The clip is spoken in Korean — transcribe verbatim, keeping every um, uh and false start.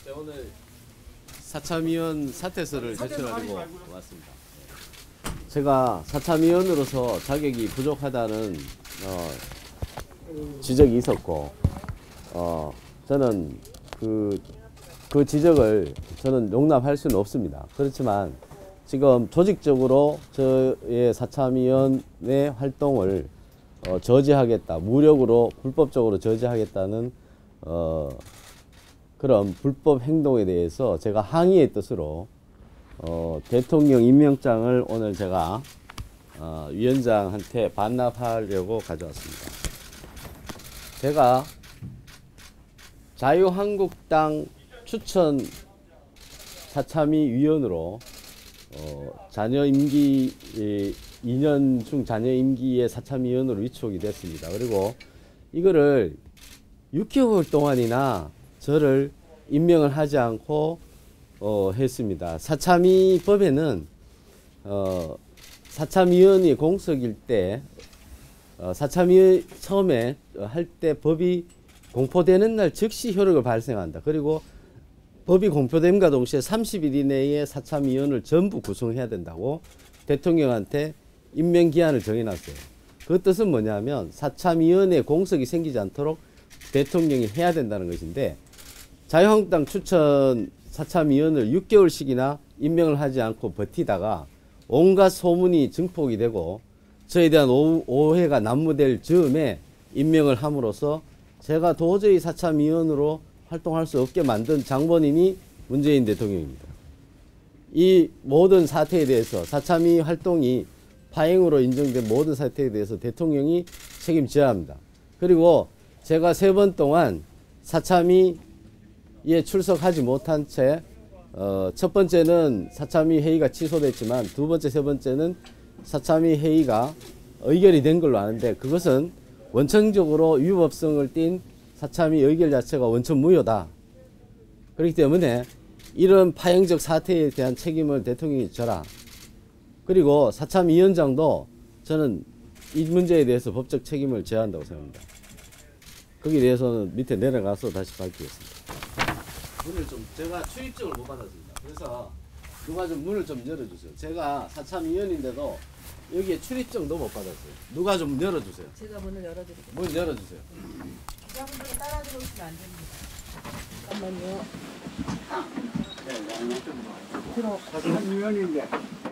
제가 오늘 사참위원 사퇴서를 제출하려고 왔습니다. 제가 사참위원으로서 자격이 부족하다는 어, 지적이 있었고, 어, 저는 그, 그 지적을 저는 용납할 수는 없습니다. 그렇지만 지금 조직적으로 저의 사참위원회 활동을 어, 저지하겠다, 무력으로 불법적으로 저지하겠다는 어, 그런 불법 행동에 대해서 제가 항의의 뜻으로 어, 대통령 임명장을 오늘 제가 어, 위원장한테 반납하려고 가져왔습니다. 제가 자유한국당 추천 사참위 위원으로 어, 자녀 임기 이 년 중 자녀 임기의 사참위원으로 위촉이 됐습니다. 그리고 이거를 육 개월 동안이나 저를 임명을 하지 않고 어, 했습니다. 사참위 법에는 어, 사참위원이 공석일 때 어, 사참위 처음에 할 때 법이 공포되는 날 즉시 효력을 발생한다. 그리고 법이 공표됨과 동시에 삼십 일 이내에 사참위원을 전부 구성해야 된다고 대통령한테 임명기한을 정해놨어요. 그 뜻은 뭐냐면 사참위원회 공석이 생기지 않도록 대통령이 해야 된다는 것인데, 자유한국당 추천 사참위원을 육 개월씩이나 임명을 하지 않고 버티다가 온갖 소문이 증폭이 되고 저에 대한 오, 오해가 난무될 즈음에 임명을 함으로써 제가 도저히 사참위원으로 활동할 수 없게 만든 장본인이 문재인 대통령입니다. 이 모든 사태에 대해서 사참위 활동이 파행으로 인정된 모든 사태에 대해서 대통령이 책임져야 합니다. 그리고 제가 세 번 동안 사참위에 출석하지 못한 채 어, 첫 번째는 사참위 회의가 취소됐지만 두 번째, 세 번째는 사참위 회의가 의결이 된 걸로 아는데, 그것은 원천적으로 위법성을 띈 사참위 의결 자체가 원천 무효다. 그렇기 때문에 이런 파행적 사태에 대한 책임을 대통령이 져라. 그리고 사참위원장도 저는 이 문제에 대해서 법적 책임을 져야 한다고 생각합니다. 거기에 대해서는 밑에 내려가서 다시 밝히겠습니다. 문을 좀, 제가 출입증을 못 받았습니다. 그래서 누가 좀 문을 좀 열어주세요. 제가 사참위원인데도 여기에 출입증도 못 받았어요. 누가 좀 열어주세요. 제가 문을 열어드릴게요. 문 열어주세요. 기자분들이 따라 들어오시면 안 됩니다. 잠깐만요. 사참위원인데